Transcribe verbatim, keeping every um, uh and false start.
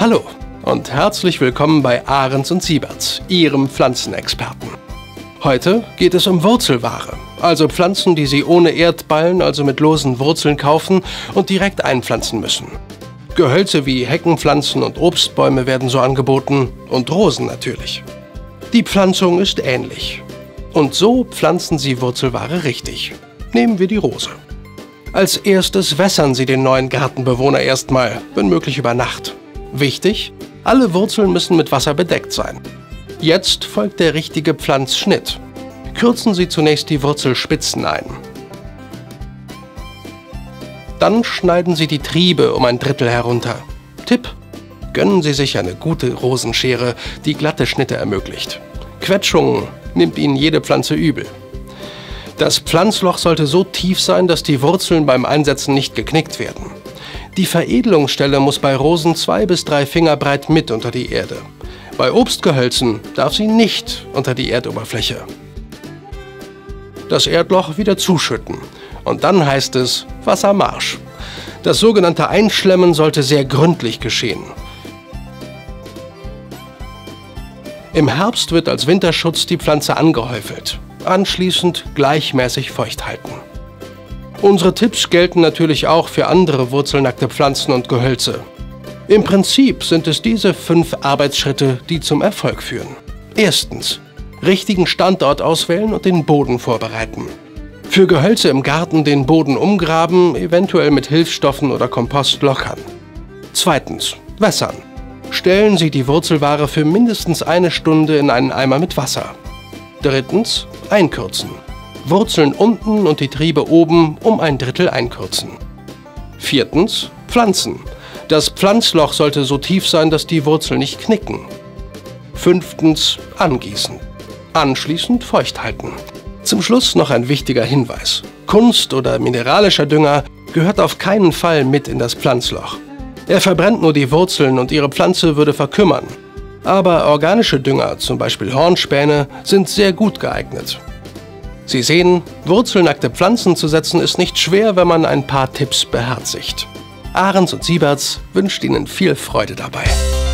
Hallo und herzlich willkommen bei Ahrens und Sieberts, Ihrem Pflanzenexperten. Heute geht es um Wurzelware, also Pflanzen, die Sie ohne Erdballen, also mit losen Wurzeln kaufen und direkt einpflanzen müssen. Gehölze wie Heckenpflanzen und Obstbäume werden so angeboten und Rosen natürlich. Die Pflanzung ist ähnlich. Und so pflanzen Sie Wurzelware richtig. Nehmen wir die Rose. Als erstes wässern Sie den neuen Gartenbewohner erstmal, wenn möglich über Nacht. Wichtig: alle Wurzeln müssen mit Wasser bedeckt sein. Jetzt folgt der richtige Pflanzschnitt. Kürzen Sie zunächst die Wurzelspitzen ein. Dann schneiden Sie die Triebe um ein Drittel herunter. Tipp: gönnen Sie sich eine gute Rosenschere, die glatte Schnitte ermöglicht. Quetschungen nimmt Ihnen jede Pflanze übel. Das Pflanzloch sollte so tief sein, dass die Wurzeln beim Einsetzen nicht geknickt werden. Die Veredelungsstelle muss bei Rosen zwei bis drei Finger breit mit unter die Erde. Bei Obstgehölzen darf sie nicht unter die Erdoberfläche. Das Erdloch wieder zuschütten und dann heißt es Wassermarsch. Das sogenannte Einschlemmen sollte sehr gründlich geschehen. Im Herbst wird als Winterschutz die Pflanze angehäufelt. Anschließend gleichmäßig feucht halten. Unsere Tipps gelten natürlich auch für andere wurzelnackte Pflanzen und Gehölze. Im Prinzip sind es diese fünf Arbeitsschritte, die zum Erfolg führen. Erstens: richtigen Standort auswählen und den Boden vorbereiten. Für Gehölze im Garten den Boden umgraben, eventuell mit Hilfsstoffen oder Kompost lockern. Zweitens: wässern. Stellen Sie die Wurzelware für mindestens eine Stunde in einen Eimer mit Wasser. Drittens: einkürzen. Wurzeln unten und die Triebe oben um ein Drittel einkürzen. Viertens: pflanzen. Das Pflanzloch sollte so tief sein, dass die Wurzeln nicht knicken. Fünftens: angießen. Anschließend feucht halten. Zum Schluss noch ein wichtiger Hinweis: Kunst- oder mineralischer Dünger gehört auf keinen Fall mit in das Pflanzloch. Er verbrennt nur die Wurzeln und Ihre Pflanze würde verkümmern. Aber organische Dünger, zum Beispiel Hornspäne, sind sehr gut geeignet. Sie sehen, wurzelnackte Pflanzen zu setzen ist nicht schwer, wenn man ein paar Tipps beherzigt. Ahrens und Sieberts wünscht Ihnen viel Freude dabei.